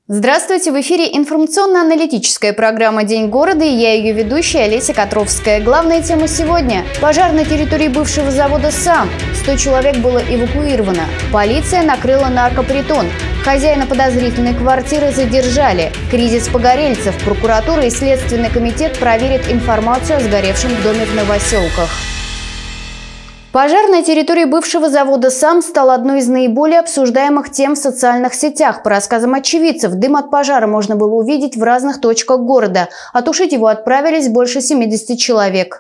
Здравствуйте! В эфире информационно-аналитическая программа «День города» и я ее ведущая Олеся Котровская. Главная тема сегодня – пожар на территории бывшего завода «САМ». 100 человек было эвакуировано. Полиция накрыла наркопритон. Хозяина подозрительной квартиры задержали. Кризис погорельцев. Прокуратура и Следственный комитет проверят информацию о сгоревшем доме в Новоселках. Пожар на территории бывшего завода «САМ» стал одной из наиболее обсуждаемых тем в социальных сетях. По рассказам очевидцев, дым от пожара можно было увидеть в разных точках города. А тушить его отправились больше 70 человек.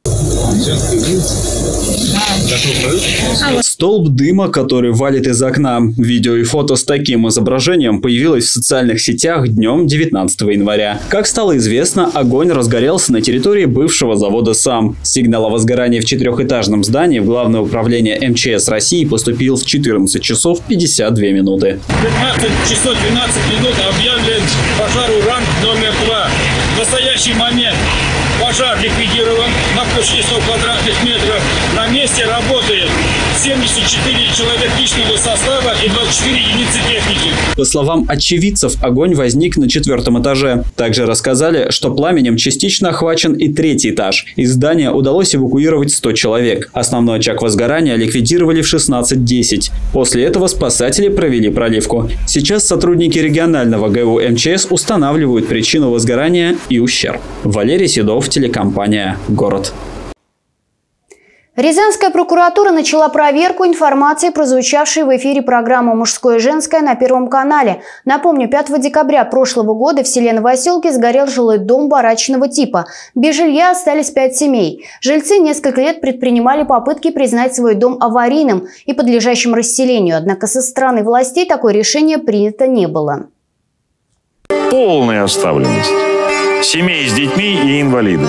Столб дыма, который валит из окна. Видео и фото с таким изображением появилось в социальных сетях днем 19 января. Как стало известно, огонь разгорелся на территории бывшего завода «САМ». Сигнал о возгорании в четырехэтажном здании в Главное управление МЧС России поступил в 14 часов 52 минуты. 15 часов 12 минут объявлен пожар ранг номер 2. В настоящий момент пожар ликвидирован на площади 100 квадратных метров. На месте работает 74 человек личного состава и 24 единицы техники. По словам очевидцев, огонь возник на 4-м этаже. Также рассказали, что пламенем частично охвачен и 3-й этаж. Из здания удалось эвакуировать 100 человек. Основной очаг возгорания ликвидировали в 16:10. После этого спасатели провели проливку. Сейчас сотрудники регионального ГУ МЧС устанавливают причину возгорания и ущерб. Валерий Седов, телекомпания «Город». Рязанская прокуратура начала проверку информации, прозвучавшей в эфире программы «Мужское и женское» на Первом канале. Напомню, 5 декабря прошлого года в селе Новоселки сгорел жилой дом барачного типа. Без жилья остались 5 семей. Жильцы несколько лет предпринимали попытки признать свой дом аварийным и подлежащим расселению. Однако со стороны властей такое решение принято не было. Полная оставленность семей с детьми и инвалидов.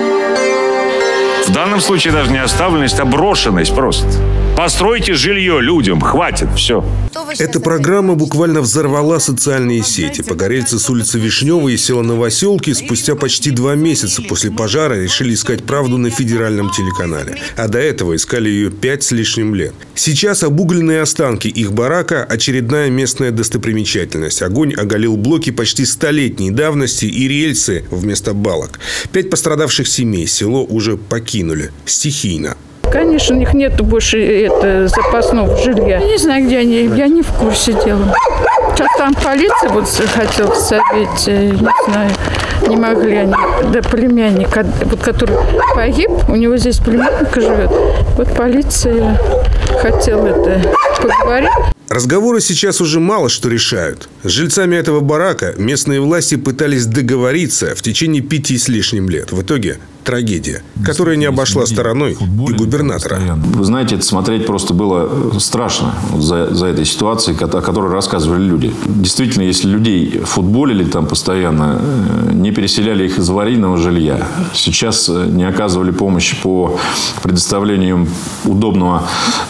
В данном случае даже не оставленность, а брошенность просто. Постройте жилье людям, хватит, все. Эта программа буквально взорвала социальные сети. Погорельцы с улицы Вишневой и села Новоселки спустя почти 2 месяца после пожара решили искать правду на федеральном телеканале. А до этого искали ее 5 с лишним лет. Сейчас обугленные останки их барака – очередная местная достопримечательность. Огонь оголил блоки почти 100-летней давности и рельсы вместо балок. 5 пострадавших семей село уже покинули стихийно. Конечно, у них нет больше запасного жилья. Я не знаю, где они, я не в курсе дела. Сейчас там полиция вот хотела посадить, не знаю, не могли они. Да племянник, вот, который погиб, у него здесь племянник живет. Вот полиция хотела поговорить. Разговоры сейчас уже мало что решают. С жильцами этого барака местные власти пытались договориться в течение 5 с лишним лет. В итоге трагедия, которая не обошла стороной и губернатора. Вы знаете, это смотреть просто было страшно за этой ситуацией, о которой рассказывали люди. Действительно, если людей футболили там постоянно, не переселяли их из аварийного жилья, сейчас не оказывали помощи по предоставлению удобного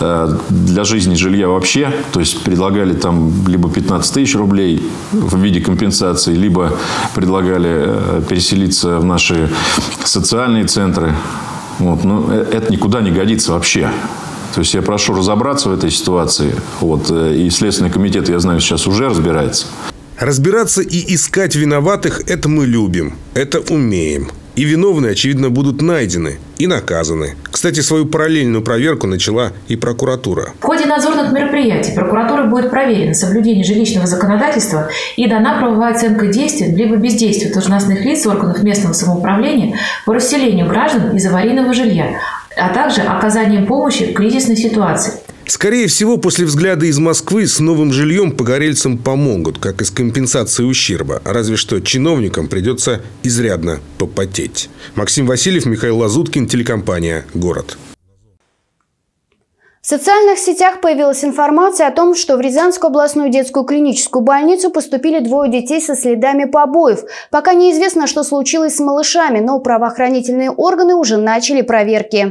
для жизни жилья вообще, то есть предлагали там либо 15 тысяч рублей в виде компенсации, либо предлагали переселиться в наши социальные центры. Вот. Но это никуда не годится вообще. То есть я прошу разобраться в этой ситуации. Вот. И Следственный комитет, я знаю, сейчас уже разбирается. Разбираться и искать виноватых – это мы любим, это умеем. И виновные, очевидно, будут найдены и наказаны. Кстати, свою параллельную проверку начала и прокуратура. В ходе надзорных мероприятий прокуратура будет проверено соблюдение жилищного законодательства и дана правовая оценка действий либо бездействия должностных лиц органов местного самоуправления по расселению граждан из аварийного жилья, а также оказанием помощи в кризисной ситуации. Скорее всего, после взгляда из Москвы с новым жильем погорельцам помогут, как и с компенсацией ущерба. Разве что чиновникам придется изрядно попотеть. Максим Васильев, Михаил Лазуткин, телекомпания «Город». В социальных сетях появилась информация о том, что в Рязанскую областную детскую клиническую больницу поступили 2 детей со следами побоев. Пока неизвестно, что случилось с малышами, но правоохранительные органы уже начали проверки.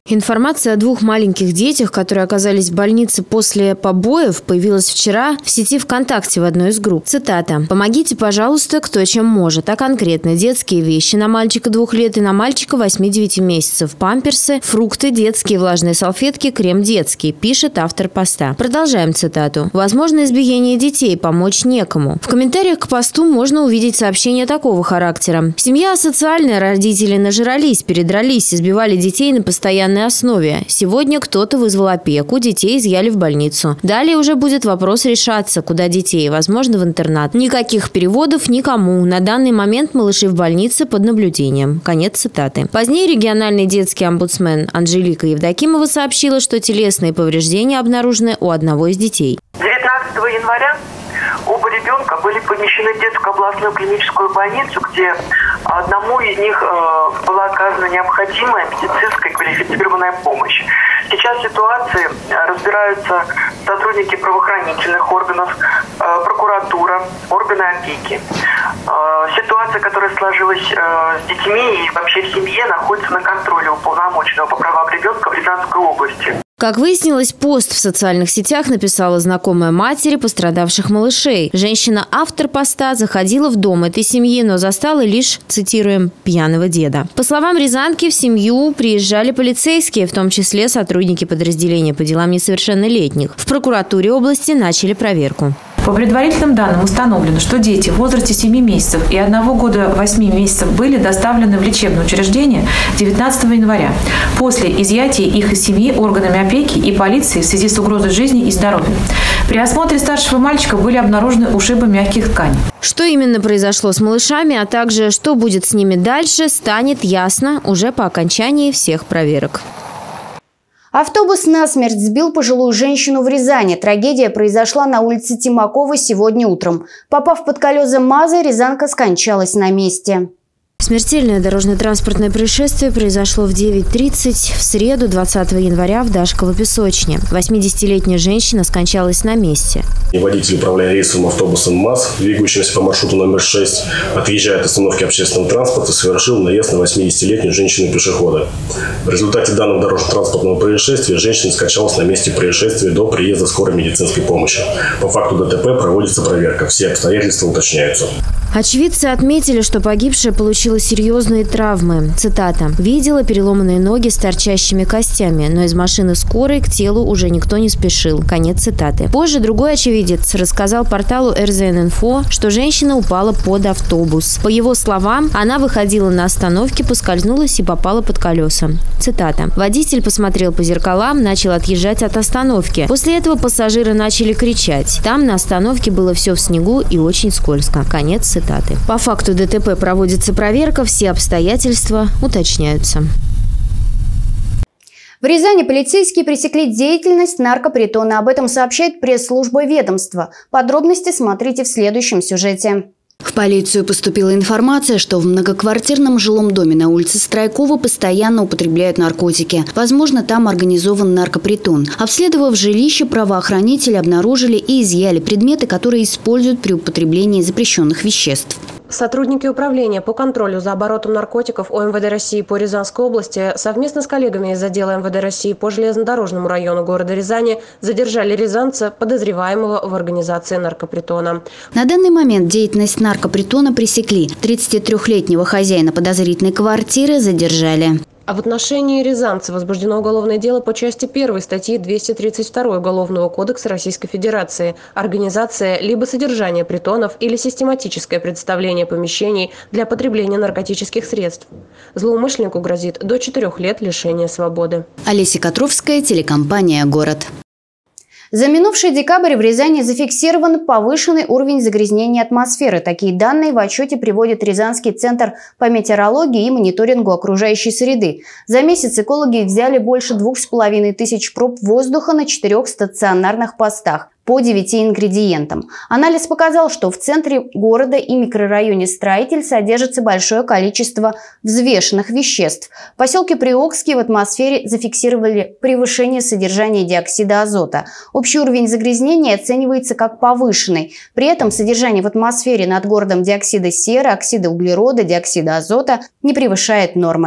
Информация о двух маленьких детях, которые оказались в больнице после побоев, появилась вчера в сети ВКонтакте в одной из групп. Цитата. «Помогите, пожалуйста, кто чем может, а конкретно детские вещи на мальчика 2 лет и на мальчика 8-9 месяцев, памперсы, фрукты, детские влажные салфетки, крем детский», пишет автор поста. Продолжаем цитату. «Возможно избиение детей, помочь некому». В комментариях к посту можно увидеть сообщение такого характера. «Семья асоциальная, родители нажрались, передрались, избивали детей на постоянной основе. Сегодня кто-то вызвал опеку, детей изъяли в больницу. Далее уже будет вопрос решаться, куда детей, возможно, в интернат. Никаких переводов никому. На данный момент малыши в больнице под наблюдением». Конец цитаты. Позднее региональный детский омбудсмен Анжелика Евдокимова сообщила, что телесные повреждения обнаружены у одного из детей. 19 января оба ребенка были помещены в детскую областную клиническую больницу, где одному из них была оказана необходимая медицинская квалифицированная помощь. Сейчас в ситуации разбираются сотрудники правоохранительных органов, прокуратура, органы опеки. Ситуация, которая сложилась с детьми и вообще в семье, находится на контроле уполномоченного по правам ребенка в Рязанской области. Как выяснилось, пост в социальных сетях написала знакомая матери пострадавших малышей. Женщина-автор поста заходила в дом этой семьи, но застала лишь, цитируем, пьяного деда. По словам рязанки, в семью приезжали полицейские, в том числе сотрудники подразделения по делам несовершеннолетних. В прокуратуре области начали проверку. По предварительным данным установлено, что дети в возрасте 7 месяцев и 1 года 8 месяцев были доставлены в лечебное учреждение 19 января после изъятия их из семьи органами опеки и полиции в связи с угрозой жизни и здоровью. При осмотре старшего мальчика были обнаружены ушибы мягких тканей. Что именно произошло с малышами, а также что будет с ними дальше, станет ясно уже по окончании всех проверок. Автобус насмерть сбил пожилую женщину в Рязани. Трагедия произошла на улице Тимакова сегодня утром. Попав под колеса МАЗа, рязанка скончалась на месте. Смертельное дорожно-транспортное происшествие произошло в 9:30 в среду 20 января в Дашково-Песочне. 80-летняя женщина скончалась на месте. Водитель, управляя рейсовым автобусом МАЗ, двигающимся по маршруту номер 6, отъезжая от остановки общественного транспорта, совершил наезд на 80-летнюю женщину-пешехода. В результате данного дорожно-транспортного происшествия женщина скончалась на месте происшествия до приезда скорой медицинской помощи. По факту ДТП проводится проверка. Все обстоятельства уточняются. Очевидцы отметили, что погибшая получила серьезные травмы. Цитата. «Видела переломанные ноги с торчащими костями, но из машины скорой к телу уже никто не спешил». Конец цитаты. Позже другой очевидец рассказал порталу РЗН-Инфо, что женщина упала под автобус. По его словам, она выходила на остановке, поскользнулась и попала под колеса. Цитата. «Водитель посмотрел по зеркалам, начал отъезжать от остановки. После этого пассажиры начали кричать. Там на остановке было все в снегу и очень скользко». Конец цитаты. По факту ДТП проводится проверка, все обстоятельства уточняются. В Рязани полицейские пресекли деятельность наркопритона. Об этом сообщает пресс-служба ведомства. Подробности смотрите в следующем сюжете. В полицию поступила информация, что в многоквартирном жилом доме на улице Страйкова постоянно употребляют наркотики. Возможно, там организован наркопритон. Обследовав жилище, правоохранители обнаружили и изъяли предметы, которые используют при употреблении запрещенных веществ. Сотрудники управления по контролю за оборотом наркотиков ОМВД России по Рязанской области совместно с коллегами из отдела МВД России по железнодорожному району города Рязани задержали рязанца, подозреваемого в организации наркопритона. На данный момент деятельность наркопритона пресекли. 33-летнего хозяина подозрительной квартиры задержали. А в отношении рязанца возбуждено уголовное дело по части 1 статьи 232 Уголовного кодекса Российской Федерации «Организация либо содержание притонов или систематическое представление помещений для потребления наркотических средств». Злоумышленнику грозит до 4 лет лишения свободы. Олеся Котровская, телекомпания «Город». За минувший декабрь в Рязани зафиксирован повышенный уровень загрязнения атмосферы. Такие данные в отчете приводит Рязанский центр по метеорологии и мониторингу окружающей среды. За месяц экологи взяли больше 2500 проб воздуха на 4 стационарных постах по 9 ингредиентам. Анализ показал, что в центре города и микрорайоне Строитель содержится большое количество взвешенных веществ. В поселке Приокский в атмосфере зафиксировали превышение содержания диоксида азота. Общий уровень загрязнения оценивается как повышенный. При этом содержание в атмосфере над городом диоксида серы, оксида углерода, диоксида азота не превышает нормы.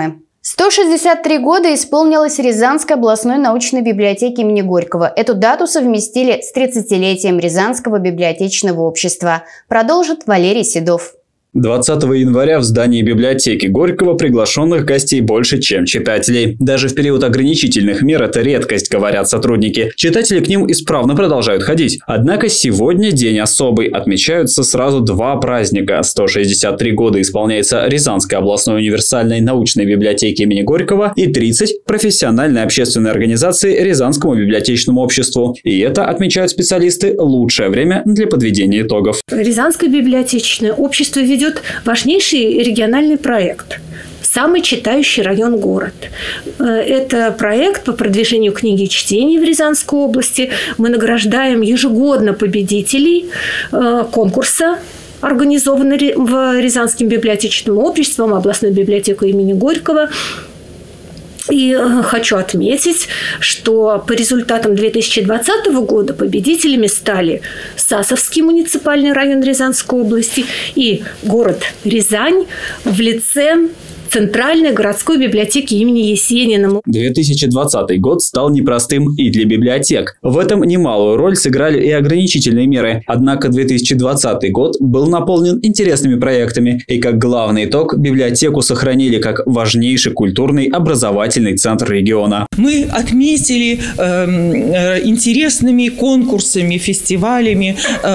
163 года исполнилось Рязанской областной научной библиотеке имени Горького. Эту дату совместили с 30-летием Рязанского библиотечного общества. Продолжит Валерий Седов. 20 января в здании библиотеки Горького приглашенных гостей больше, чем читателей. Даже в период ограничительных мер это редкость, говорят сотрудники. Читатели к ним исправно продолжают ходить. Однако сегодня день особый. Отмечаются сразу два праздника. 163 года исполняется Рязанской областной универсальной научной библиотеке имени Горького и 30 профессиональной общественной организации Рязанскому библиотечному обществу. И это, отмечают специалисты, лучшее время для подведения итогов. Рязанское библиотечное общество ведет важнейший региональный проект «Самый читающий район город». Это проект по продвижению книги и чтения в Рязанской области. Мы награждаем ежегодно победителей конкурса, организованного в Рязанским библиотечным обществом, областной библиотекой имени Горького. И хочу отметить, что по результатам 2020 года победителями стали Сасовский муниципальный район Рязанской области и город Рязань в лице Центральной городской библиотеки имени Есенина. 2020 год стал непростым и для библиотек. В этом немалую роль сыграли и ограничительные меры. Однако 2020 год был наполнен интересными проектами. И как главный итог, библиотеку сохранили как важнейший культурный образовательный центр региона. Мы отметили интересными конкурсами, фестивалями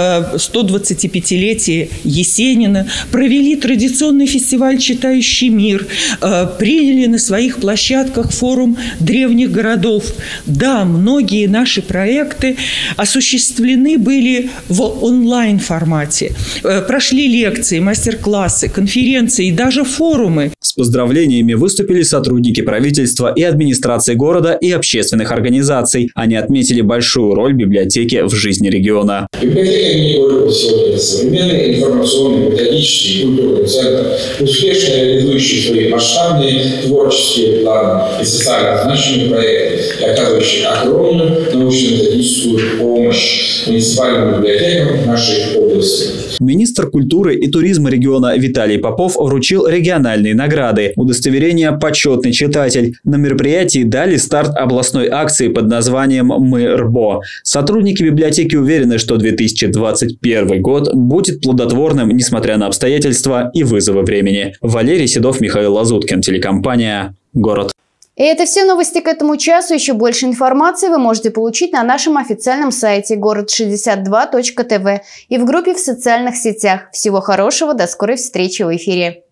125-летие Есенина, провели традиционный фестиваль «Читающий мир», приняли на своих площадках форум древних городов. Да, многие наши проекты осуществлены были в онлайн-формате. Прошли лекции, мастер-классы, конференции и даже форумы. С поздравлениями выступили сотрудники правительства и администрации города и общественных организаций. Они отметили большую роль библиотеки в жизни региона. Библиотека имени Горького сегодня это современный информационный, методический и культурный центр, успешно реализующий свои масштабные творческие планы и социально значимые проекты, и оказывающий огромную научно-методическую помощь муниципальным библиотекам нашей области. Министр культуры и туризма региона Виталий Попов вручил региональные награды. Удостоверение «Почетный читатель». На мероприятии дали старт областной акции под названием «Мы РБО». Сотрудники библиотеки уверены, что 2021 год будет плодотворным, несмотря на обстоятельства и вызовы времени. Валерий Седов, Михаил Лазуткин, телекомпания «Город». И это все новости к этому часу. Еще больше информации вы можете получить на нашем официальном сайте город62.тв и в группе в социальных сетях. Всего хорошего, до скорой встречи в эфире.